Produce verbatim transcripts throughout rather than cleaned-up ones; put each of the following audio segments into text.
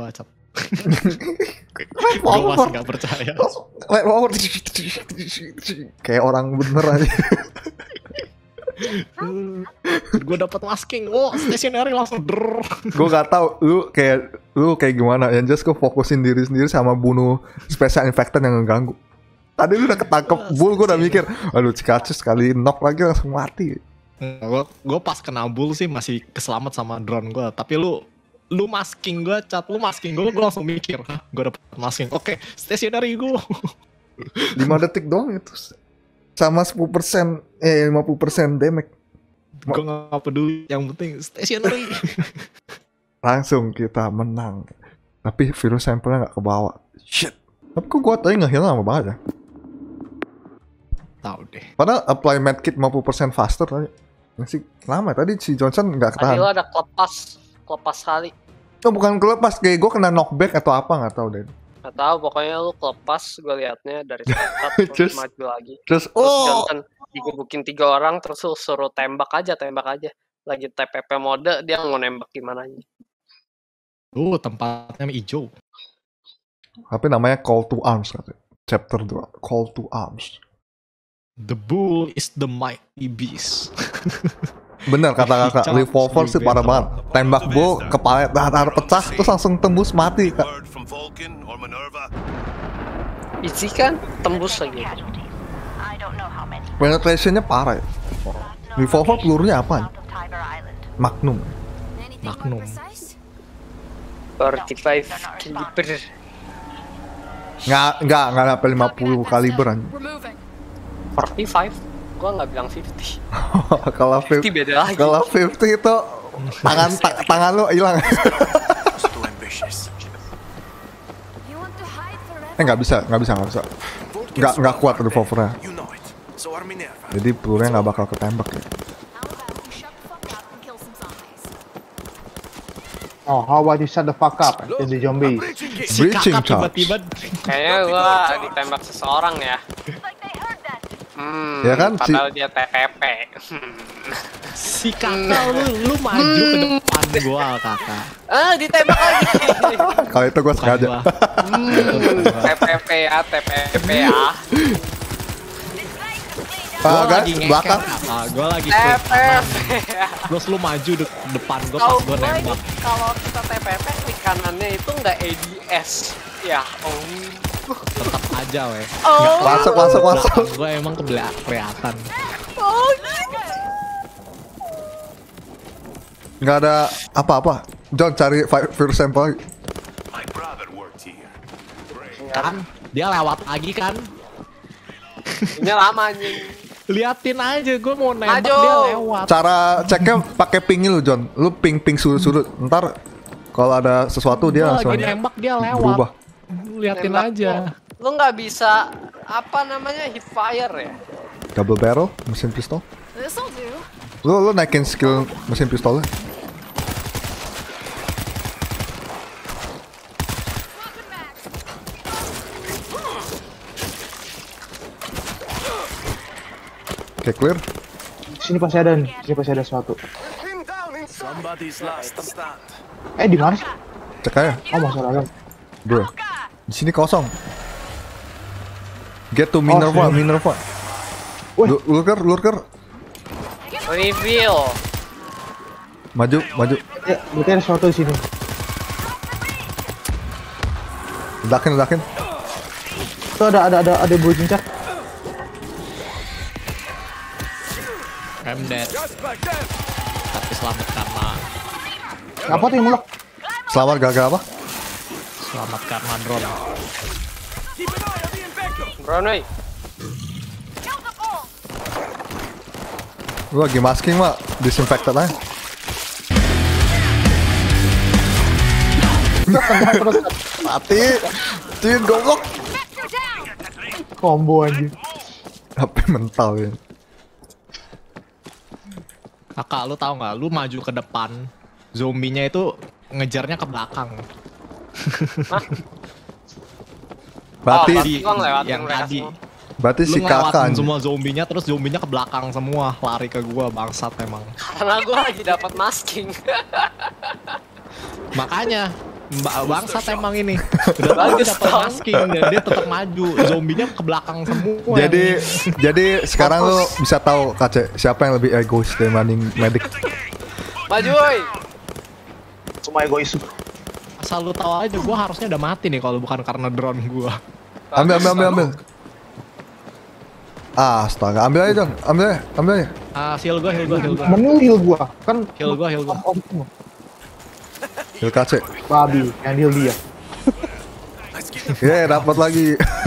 gua cap. Gua masih nggak percaya. Kayak orang bener aja. Gue dapat masking, oh stationary langsung drrrr. Gue gak tahu lu kayak lu kayak gimana. Yang just gue fokusin diri sendiri sama bunuh special infected yang ngeganggu. Tadi lu udah ketangkep bull, gue udah mikir, aduh Cikacu sekali knock lagi langsung mati. Gue gue pas kena bull sih masih keselamat sama drone gue, tapi lu lu masking gue, cat lu masking gue, gue langsung mikir, hah gue dapet masking, oke stationary gue. lima detik doang itu. Sama sepuluh persen, eh lima puluh persen damage. Gue gak peduli, yang penting stationary. Langsung kita menang. Tapi virus sampelnya gak kebawa. Shit. Tapi kok gue tadi nge-heal lama banget ya? Tahu deh. Padahal apply medkit lima puluh persen faster tadi. Masih lama tadi si Johnson gak ketahan. Tadi lo ada kelepas, kelepas kali. Oh bukan kelepas, kayak gue kena knockback atau apa gak tahu deh. Gak tau, pokoknya lu kelepas gue liatnya dari start terus Terus- maju lagi. Terus, Terus oh Johnson digebukin tiga orang terus lu suruh tembak aja, tembak aja. Lagi T P P mode dia mau nembak gimana aja. Uh tempatnya hijau. tapi namanya Call to Arms katanya. Chapter dua, Call to Arms. The bull is the mighty beast. Bener kata kakak, Charge revolver sih di parah battle. banget. Tembak bull, kepala dar pecah, terus langsung tembus mati kak. Easy kan, tembus lagi. Penetrationnya parah ya. Revolver pelurunya apa? Magnum. Magnum. empat puluh lima kaliber. Nggak, nggak, nggak sampai lima puluh kaliber anjing. empat puluh lima? Gua nggak bilang lima puluh. Kalau lima puluh fifty, beda lagi. kalau fifty itu tangan ta- tangan lu hilang. Eh nggak bisa, nggak bisa, nggak bisa. Nggak, nggak kuat revolvernya. Jadi pelurunya nggak bakal ketembak ya. Oh, how about you shut the fuck up and the zombies? Si Breaching kakak charge. tiba-tiba Kayaknya gua ditembak seseorang ya. Hmm, Ya kan, si- padahal dia T P P. si kakak lu lu maju ke depan gua kakak. Ah, ditembak lagi. Kalau itu gue sengaja. Gua. Hmm, T P P ya, T P P ya. Ah, Gua guys, lagi ngeker, belakang. kakak. Gua lagi T straight P kanan. P ya. Terus lu maju de depan gua Tahu pas gua gue nembak. kalau kita T P P di kanannya itu nggak A D S. Ya, oh. Tetap aja weh. Oh. Masuk, masuk, masuk. Belakang gua emang kebela kelihatan. Oh. Nggak ada apa-apa. John cari vi- virus sample lagi. Kan dia lewat lagi kan. Ini lama anjing. Liatin aja gua mau nembak Maju. dia lewat. Cara ceknya pakai ping lu John. Lu ping ping sudut-sudut. Ntar kalau ada sesuatu dia Gua langsung lagi nembak dia lewat. berubah. Liatin Nembak aja. Lu nggak bisa apa namanya hip fire ya? Double barrel, mesin pistol. This'll do. Lu lu naikin skill mesin pistolnya. Oke, clear. Sini pasti ada nih, sini pasti ada sesuatu. Eh di mana sih? Cek aja. Oh masalah dalam. Bro. Di sini kosong. Get to Minerva, sini. Minerva. Wih. Lu- Lurker, lurker. Reveal. Maju, maju. Ya, berarti ada sesuatu di sini. Ledakin, ledakin. Tuh ada ada ada ada bulu cincang. I'm dead. Tapi selamat karena Apa tuh yang melek? Selamat gagal apa? selamat karena drone. Brownway. Lu lagi masking mah, disinfected aja. Mati. Cin goblok. Combo anjing. Tapi mental ya. Kakak lu tahu nggak? Lu maju ke depan, zombinya itu ngejarnya ke belakang. Berarti Oh, Di- Bang lewatin yang mereka tadi. semua. berarti Lu si kakak ngelewatin anjing. semua zombinya, terus zombinya ke belakang semua, lari ke gua, bangsat emang. Karena gua lagi dapat masking. Makanya Mbak bangsat emang ini. Udah tahu dia dapat masking dan dia tetap maju. Zombinya ke belakang semua. Jadi jadi sekarang lo bisa tahu Kace siapa yang lebih egois dibanding medik. Maju woi. Semua egois. Asal lu tahu aja, gua harusnya udah mati nih kalau bukan karena drone gua. Ambil ambil ambil ambil. Ah, astaga, ambil aja dong, ambil aja, ambil aja. Ah, heal gua, heal gua, heal gua. Menu heal gua kan. Heal gua, heal gua. Oh, oh, Heal Kace. babi yang heal dia. Ye, dapat lagi.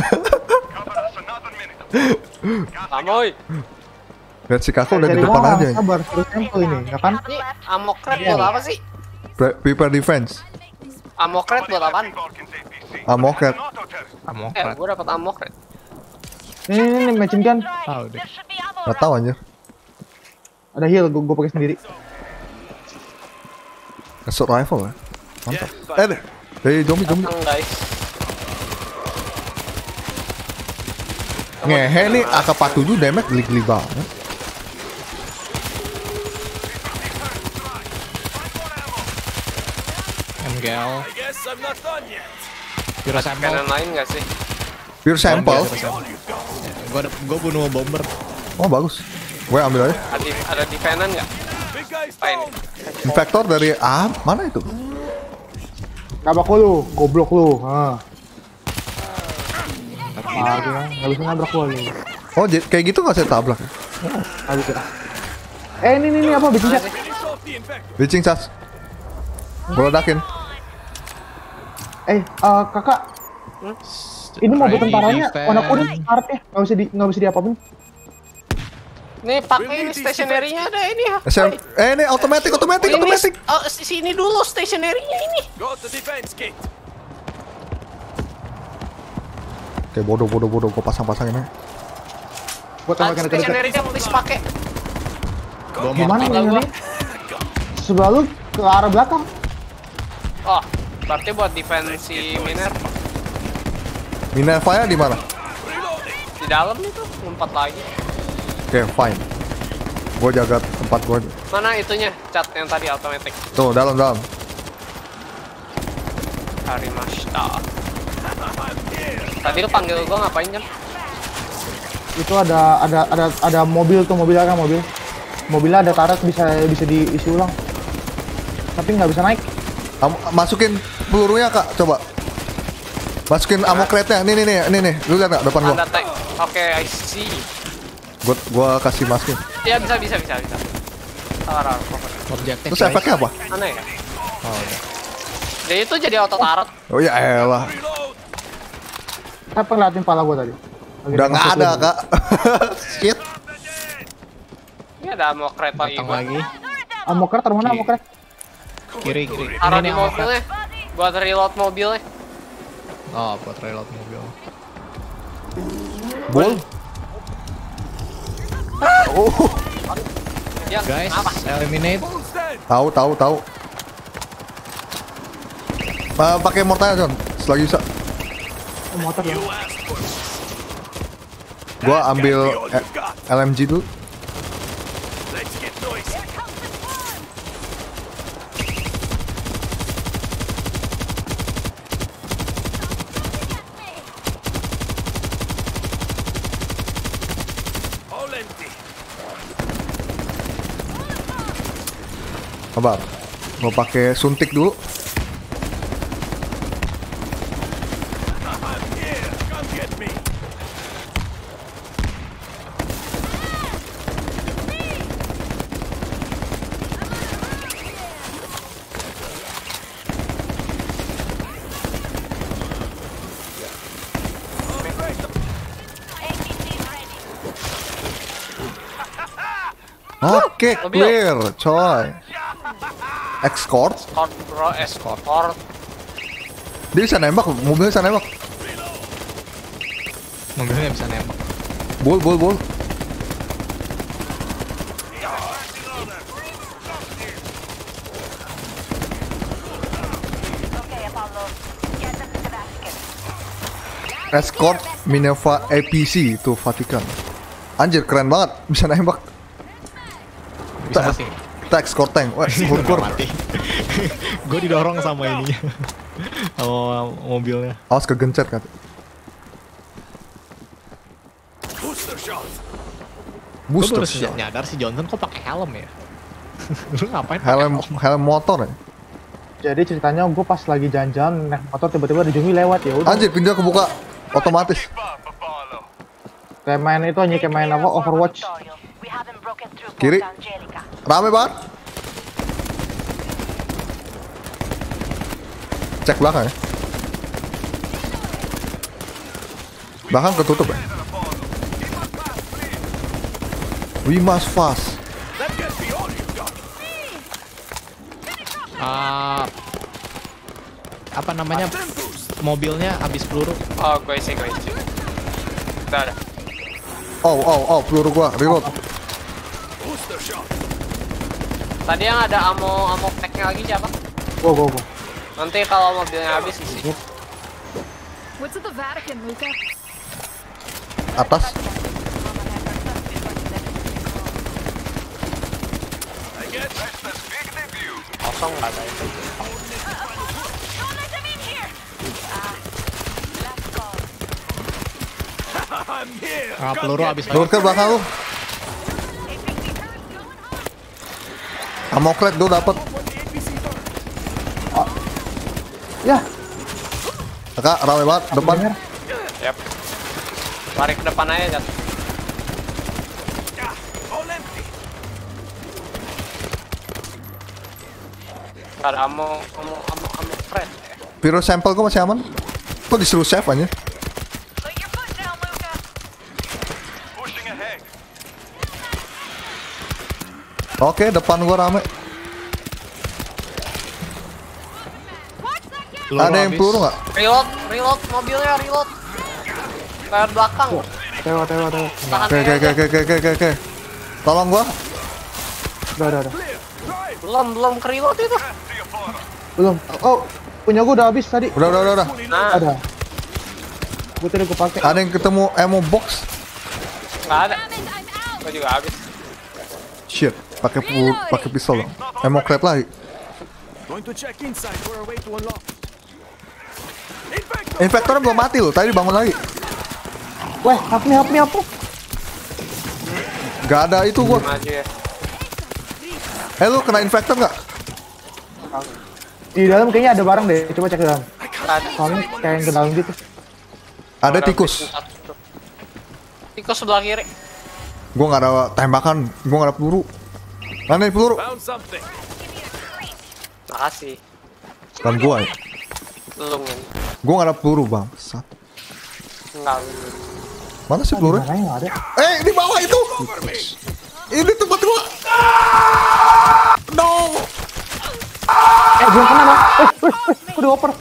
Kamoy. Lihat si kakak udah di Dari depan mana? aja. Sabar, terus sampel ini, ya kan? Ini ammo crate Iya. buat apa sih? Pre- Prepare defense. Ammo crate buat apaan? Ammo cat. Ammo Eh, crate. gua dapat ammo crate. Ini ini, ini machine gun. Tahu deh. Gak tahu anjir. Ada heal, gua, gua pakai sendiri. Assault rifle ya. Mantap. Eh, deh. Dari zombie zombie. Datang guys. Ngehe nih A K empat tujuh damage geli-geli banget. M G L. Pure sample. Kanan lain nggak sih? Pure sample. Gua ada- gua bunuh bomber. Oh bagus. Gue ambil aja. Ada ada defense nggak? Apa ini? Infector dari A mana itu? Nabrak lu, goblok lu. Ha. Ah, dia nggak bisa nabrak gua lu. Oh j- kayak gitu nggak saya tabrak. Nggak bisa. Eh ini ini, ini apa bikin chat? Bleaching charge. Gue ledakin. Eh eh, kakak, ini mobil tentaranya warna kuning karetnya nggak bisa di nggak bisa diapa-apain. Nih pakai ini stationery-nya ada ini ya. S M eh ini automatic automatic Ini automatic. oh, si- sini dulu stationery-nya ini. Oke bodoh bodoh bodoh gue pasang-pasangin aja. Gua Ah, tembakin ke dekat. stationery-nya please pakai. Gua mau Gimana Tinggal ini? gua. Sebelah lu ke arah belakang. Oh, berarti buat defense si miner Minerva di mana? di dalam itu empat lagi. Oke fine. Gue jaga tempat gue. Mana itunya? Cat yang tadi automatic. Tuh dalam dalam. Harimashita. Tadi lu panggil gua ngapain jam? Itu ada ada ada ada mobil tuh, mobilnya kan mobil. Mobilnya ada karet bisa bisa diisi ulang. Tapi nggak bisa naik. Am- masukin pelurunya kak, coba. Masukin ammo crate-nya. Nih nih nih nih nih. Lu lihat nggak depan gua? Tanda tank. Oke, I see. Gua gua kasih masukin. Ya bisa bisa bisa bisa. Taruh, cover. objektif. Terus efeknya apa? Aneh ya? Oh, udah. Jadi itu jadi auto tarot. Oh ya elah. Apa ngeliatin pala gua tadi? Lagi Udah nggak dimasuk ada lagi. kak. Shit. Ini ada mau kereta Datang ibu. lagi. Ammo karet taruh mana ammo karet? Kiri kiri. Taruh Ini di nih ammo mobilnya. Buat reload mobilnya. crate. Oh, buat reload mobil. Bol. Ya, Guys, apa? eliminate. Tahu tahu tahu. Uh, pakai mortar John, selagi bisa. Oh, motor ya. Gua ambil eh, L M G dulu. Sabar. Gua pakai suntik dulu. Oke, Mobil. clear, coy. Escort, Escort bro, escort. dia bisa nembak, mobilnya bisa nembak. Mobilnya bisa nembak. Bol, bol, bol. Escort Minerva A P C itu Vatikan. Anjir keren banget, bisa nembak. Bisa Ta- mati. Kita escort tank, wah, Nggak ukur. mati. Gue didorong sama ininya. sama mobilnya. Awas kegencet kan. Gue Booster baru shot. nyadar si Johnson kok pakai helm ya. Lu ngapain? pakai Helm helm motor ya. Jadi ceritanya gue pas lagi jalan-jalan naik motor tiba-tiba ada zombie lewat ya udah. Anjir, pintu kebuka otomatis. Kayak main itu aja kayak main apa Overwatch. Kiri. Rame banget. Cek belakang ya. Belakang ketutup ya. We must fast. Ah, apa namanya? Mobilnya habis peluru. Oh, gue isi, gue isi. Udah ada. Oh, oh, oh, peluru gua reload. Tadi yang ada ammo ammo packnya lagi siapa? Gua gua gua. Nanti kalau mobilnya habis isi. What's at the Vatican, Luca? Atas. Kosong nggak ada itu. Ah, peluru habis. Reload ke belakang lu. Amoklet gue dapet. Ya, Kak, rame banget depan. Yap. Lari ke depan aja, Jat. Nggak ada ammo, ammo, ammo, ammo friend. Piro sampel gue masih aman. Kok disuruh save aja? Oke, depan gua rame. Peluru Ada yang habis. peluru nggak? Reload, reload, mobilnya reload. Layar belakang. tewa tewa tewa. Tahan Oke, oke, aja. oke, oke, oke, oke. Tolong gua. Udah udah udah. Belum, belum ke reload itu. Belum. Oh, punya gua udah habis tadi. Udah, udah, udah, udah. Nah, Ada. Gua tadi gua pakai. Ada yang ketemu ammo box. nggak ada. Gue juga habis. Shit, pakai peluru, pakai pistol dong. Ammo crate lagi. Going to check inside for a way to unlock. Infektornya belum mati loh, tadi bangun lagi. Weh, help me, help me, apa? Gak ada itu gua. Maju ya. Eh lu kena infektor nggak? Di dalam kayaknya ada barang deh. Coba cek di dalam. Nggak ada. Soalnya kayak yang ke dalam gitu. Ada tikus. Tikus sebelah kiri. Gua nggak ada tembakan, gua nggak ada peluru. Mana nih peluru? Found something. Makasih. Dan gua ya. Belum ini. Gua nggak ada peluru bang. Sat. Enggak, belum. Mana sih peluru? Mana yang ada? Eh di bawah itu. Ini tempat gua. No. Eh, belum kena dong. Eh, weh, weh, gua udah oper.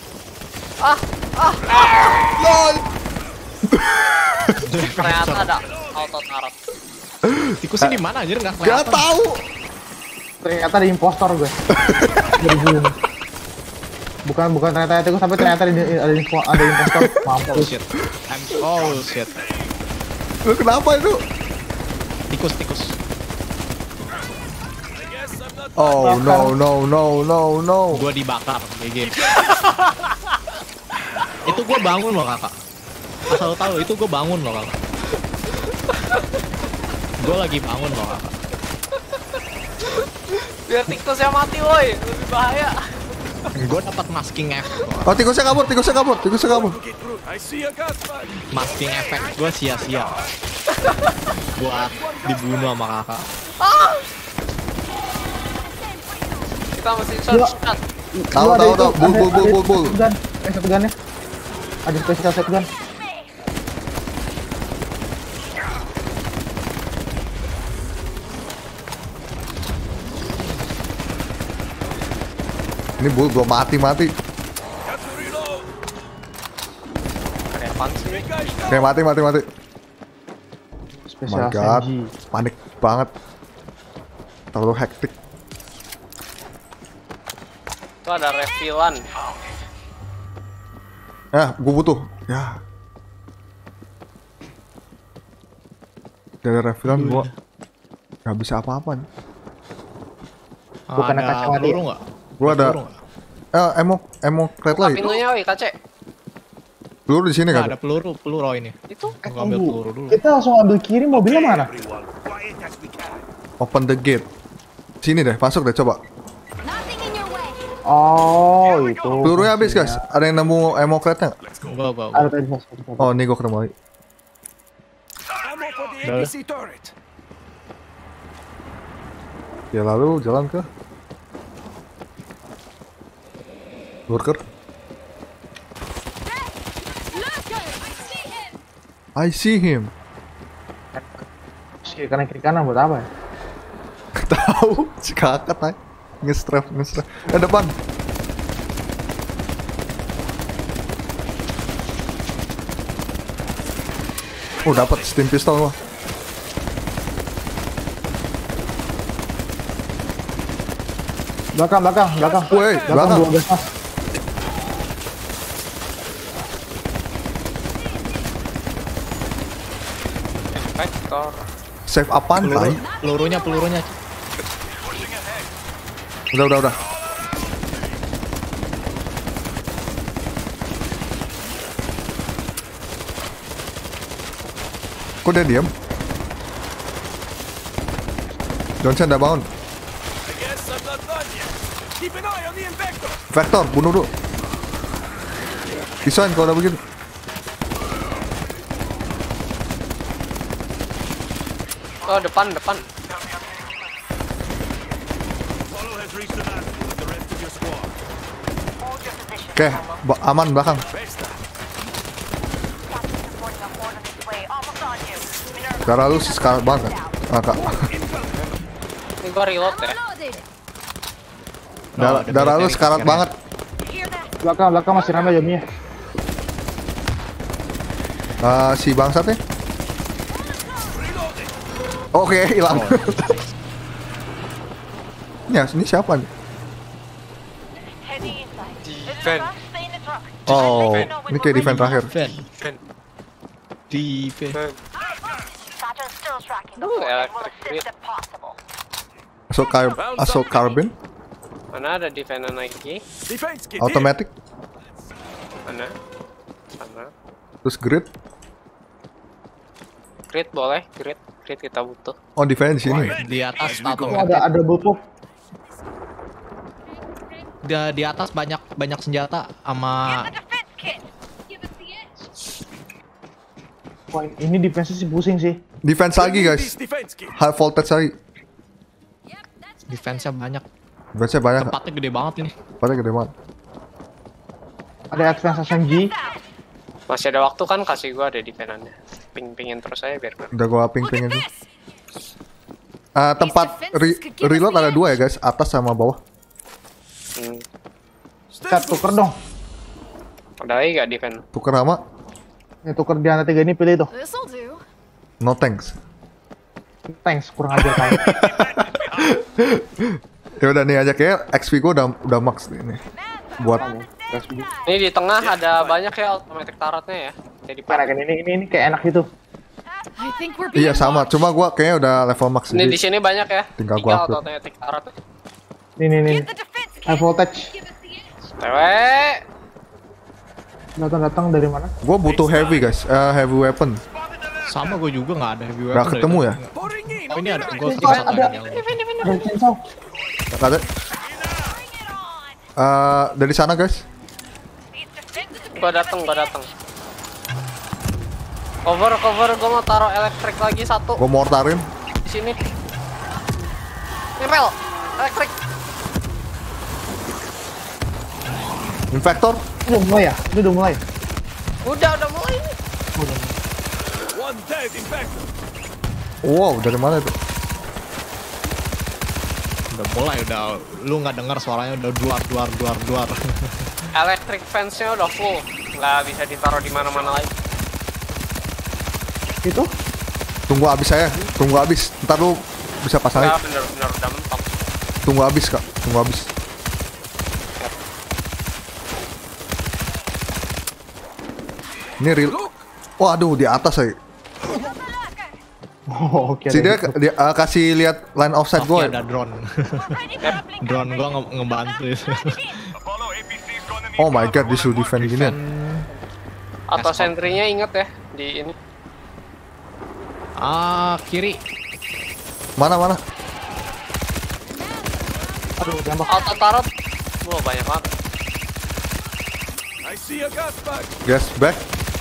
Lol. Ternyata ada auto tarot. Tikusnya di mana anjir nggak Gak kelihatan. tahu. Ternyata ada impostor gue. Dari dulu. Bukan bukan ternyata tikus tapi ternyata ada ada info ada impostor. Oh Mampus. shit. I'm oh shit. Lu kenapa itu? Tikus tikus. Oh no no no no no. Gua dibakar di game. Itu gua bangun loh kakak. Asal lo tahu itu gua bangun loh kakak. Gua lagi bangun loh kakak. Biar tikusnya mati, woi. Lebih bahaya. Gua dapat masking effect. Oh tikusnya kabur, tikusnya kabur, tikusnya kabur. Get through. I see a gas bag. Masking effect gua sia-sia. Buat dibunuh sama kakak. Kita mesti shotgun. Tahu Lu ada tahu itu, tahu. Bul ada- bul bul ada bul bul. shotgun. Eh, shotgunnya. Ada special shotgun. Ini bul belum mati mati. Got to reload. Ada apaan sih? Oke mati mati mati. Oh Special my god, S M G. panik banget. Terlalu hektik. Itu ada refillan. Ya, gue butuh. Ya. Dari refillan gua nggak bisa apa-apa nih. Bukan Ada kacamata peluru ya? nggak? Gua ada Peluru nggak? Eh, emo, emo crate Buka lagi. pintunya, woi, K C. Peluru di sini Nggak kan? ada peluru, peluru ini. Itu. Gua ambil peluru dulu. Kita langsung ambil kiri, mobilnya mana? Everyone, quiet as we can. Open the gate. Sini deh, masuk deh coba. Nothing in your way. Oh, itu. Pelurunya habis guys. Ada yang nemu ammo crate-nya nggak? Gua, gua, Ada gua. tadi mas. Oh, ini gua ketemu lagi. Ammo for the Dah. A P C turret. Ya lalu jalan ke worker. I see him. Kiri kanan kiri kanan buat apa ya? Tahu si kakak ay. Nge-strap, nge-strap. Eh depan. Oh dapat steam pistol mah. Belakang belakang belakang. Woi, belakang. dua belas mas. Vektor. Save apaan Peluru, tay? pelurunya, pelurunya. Udah udah udah. Kok dia diam? Johnson udah bangun. I guess I'm not done yet. Keep an eye on the infector. Vector, bunuh dulu. Pisahin kalau udah begitu. Oh, depan, depan. Apollo has reached the battle with the rest of your squad. Oke, ba- aman belakang. Besta. Darah lu sekarat banget. Ah, kak. Ini gua reload ya. Loaded. Darah, ada darah lu military sekarat scanner. banget. Hear that? Belakang belakang masih ramai jamnya. Ah, si bangsatnya. Oke, hilang. Oh, Ya, ini siapa nih? Defend. Oh, ini kayak defense terakhir. Defend. Defend. Duh, electric grid. Assault, car assault carbine, Mana ada defend lagi? Defense kit. here. automatic, Mana? Sana. terus grid. Grid boleh, grid. Grid kita butuh. Oh, defense di sini. Di atas Oh, atau ada ada butuh. di, di atas banyak banyak senjata sama Wah, ini defense sih pusing sih. Defense lagi This guys. defense kit. High voltage lagi. defense-nya banyak. Defense banyak. Tempatnya gede banget ini. Tempatnya gede banget. Ada advance S M G. Masih ada waktu kan, kasih gua ada defense-nya. Ping-pingin terus aja biar gua. Udah gua ping-pingin sih. Ah, tempat re- reload ada dua ya guys, atas sama bawah. Hmm. Cat tuker dong. Ada lagi gak defense? Tuker nama, Ini tuker di antara tiga ini pilih tuh. This'll do. no thanks. Thanks, kurang ajar kamu. Ya udah nih aja kayak X P gua udah udah max nih ini. Buat Ini di tengah ada banyak ya automatic turretnya ya. Jadi Mana kan ini ini ini kayak enak gitu. I think we're being iya sama, watched. cuma gua kayaknya udah level max ini di jadi sini banyak ya. Tinggal Tiga gua upload. automatic turret. Ini ini ini. High voltage. Cewek. Datang datang dari mana? gua butuh heavy guys, eh, heavy weapon. Sama gue juga nggak ada heavy weapon. Nggak dari ketemu tadi. ya? Pouring in. Oh ini ada, gue Ada ada ada chainsaw. Ada. Eh, dari sana guys. Gua dateng, gua dateng. Cover, cover, gua mau taruh elektrik lagi satu Gua mortarin. di sini. Nempel, elektrik. Infector. Ini udah mulai ya? Ini udah mulai. Udah, udah mulai nih. One dead infector. Wow, dari mana itu? Udah mulai, udah lu nggak dengar suaranya udah duar duar duar duar. Electric fence-nya udah full, nggak bisa ditaruh di mana-mana lagi. Itu? Tunggu habis saya, tunggu habis. Ntar lu bisa pasangin. Nggak, bener-bener udah mentok. Tunggu habis kak, tunggu habis. Ini real. Waduh, di atas saya. Oh, oke. Si ada dia, gitu. dia uh, kasih lihat line of sight Tapi gue. ada drone. Drone gua nge ngebantu. Apollo A P Oh my god, disuruh defend gini. Atau Escort. sentrinya inget ya di ini. Ah, kiri. Mana mana? Aduh, tembak. Auto tarot. Wah, banyak banget. I see a gas bag. Gas back.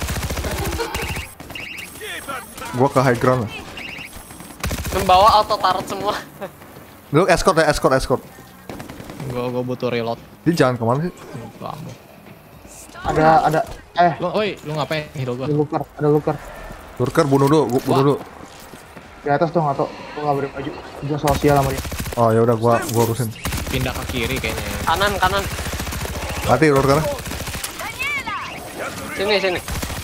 Give it back. Gua ke high ground. Membawa auto tarot semua. Lu escort ya, escort, escort. Gua gua butuh reload. Dia jangan kemana sih? Kamu. Ada ada eh Lu, woi, lu ngapain heal gua? ada looker, ada looker. Lurker bunuh dulu, gua bunuh dulu. Di atas tuh nggak tau, gua nggak beri baju. Gua sosial sama dia. Oh ya udah gua gua urusin. Pindah ke kiri kayaknya. Kanan, kanan. Mati lurker. Sini, sini.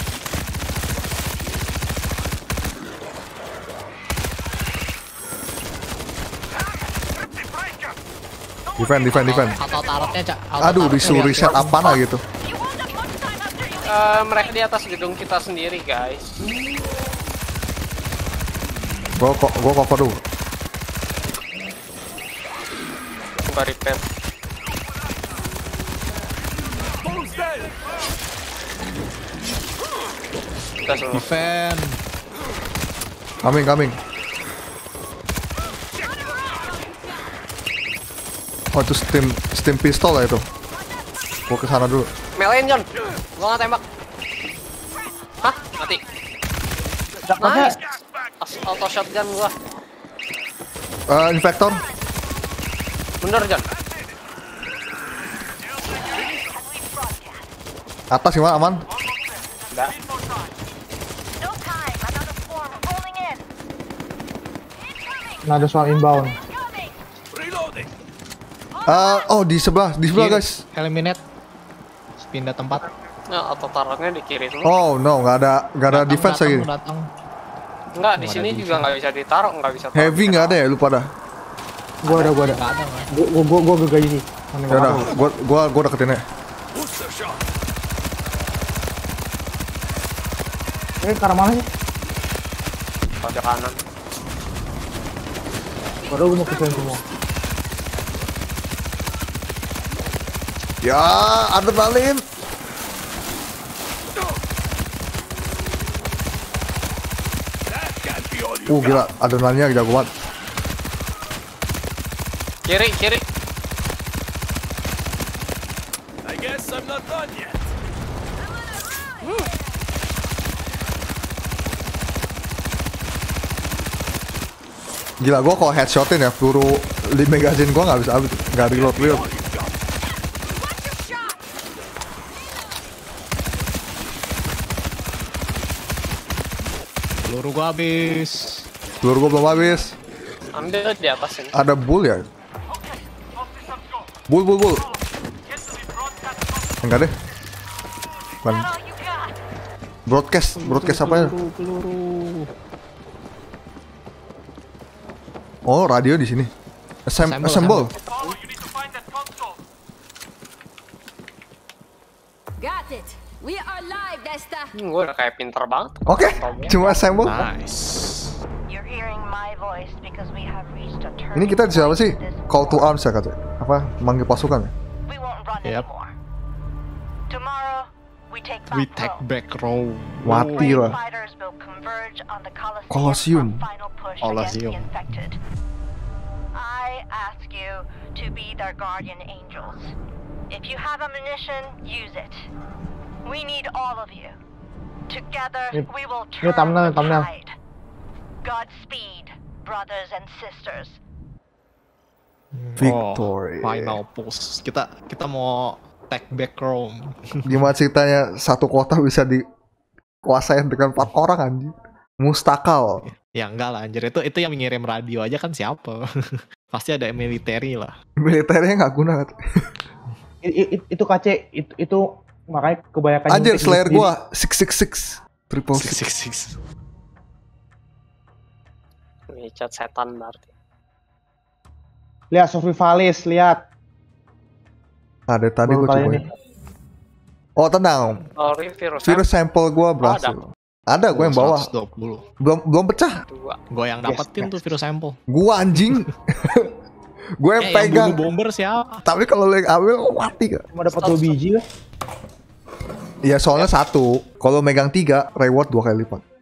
Defend, defend, defend. Atau tarotnya, Cak. Auto Aduh, tarotnya disuruh lihat. reset apa nah gitu. You won't have much time after you. Eh, mereka di atas gedung kita sendiri, guys. Gua kok gua cover dulu. Coba repair. Bull's dead. Kita semua. Defend. Coming, coming. Oh itu steam steam pistol lah itu. Gua kesana dulu. Melein, John. Gua nggak tembak. Hah? Mati. Jaketnya Nice. As- Auto shotgun gua. Eh, infector. Bener, John. Atas gimana aman? Enggak. No time. Another swarm rolling in. nah, ada soal inbound. Coming. Reloading. Eh, oh di sebelah, di sebelah Kiri. guys. Eliminate. Pindah tempat. Nah, auto tarotnya di kiri dulu. Oh no, nggak ada nggak ada Datang, defense datang, lagi. Datang. Enggak, di Oh, sini ada juga nggak bisa ditaruh, nggak bisa taruh. Heavy nggak ada ya lu pada? Gua ada, gua ada. Nggak ada nggak? Gua gua gua, gua gegay sih. Mana Ya nggak udah, tahu. gua gua gua deketin ya. Booster shot. Eh, ke arah mana sih? Pojok kanan. Padahal gua mau kesulitan semua. Ya, adrenalin. That can't be all you Uh gila, adrenalinnya jago banget. Kiri, kiri. I guess I'm not done yet. Gila, gua kalau headshotin ya, peluru di magazine gua nggak bisa habis, nggak reload reload. All you've got. Watch your shot. Peluru gua habis. Peluru gua belum habis. Ambil di atas ini. Ada bull ya? Bull, bull, bull. Enggak deh. Bukan. All you got. Broadcast, broadcast apa ya? Peluru, peluru. Oh, radio di sini. Assemb Assemble, assemble. Got it. We are live, Desta. Hmm, gue udah kayak pinter banget. Oke, cuma assemble. Nice. You're hearing my voice because we have reached a turning Ini kita di siapa sih? point in this Call to war. arms ya katanya. Apa? Manggil pasukan ya? We won't run Yep. anymore. Tomorrow, we take back We take Rome. back row. Mati Brave lah. fighters will converge on the Colosseum, Colosseum. for final push Colosseum. against the infected. I ask you to be their guardian angels. If you have ammunition, use it. We need all of you. Together, Ini- we will ini turn thumbnail, the thumbnail. tide. Godspeed, brothers and sisters. Victory. Oh, final push. Kita kita mau take back Rome. Gimana ceritanya satu kota bisa dikuasain dengan empat orang anjir? Mustakal. Ya enggak lah anjir, itu itu yang ngirim radio aja kan siapa? Pasti ada military lah. Militernya nggak guna. I- i- itu K C itu, itu makanya kebanyakan Anjir, nyuntik Slayer di- gua six six six triple Six six. six six. Ini cat setan berarti. Lihat Sophie Valis, lihat. Ada tadi Baru gua kali coba. ini. Oh tenang, Sorry, virus. virus sampel gua berhasil. Ada gua yang bawa, seratus dua puluh. belum belum pecah. Dua. Gua yang dapetin Yes, tuh virus sampel. Gua anjing. Gue Eh, yang pegang. bunuh bomber siapa? Tapi kalau lo yang ambil lo mati gak? Cuma dapat dua biji lah. Ya soalnya satu. Kalau megang tiga reward dua kali lipat.